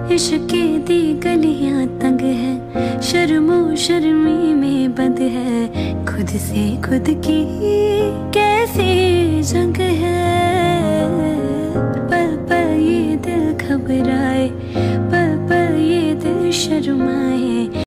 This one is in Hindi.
इश्क दी गलियां तंग है, शर्मो शर्मी में बंद है, खुद से खुद की कैसी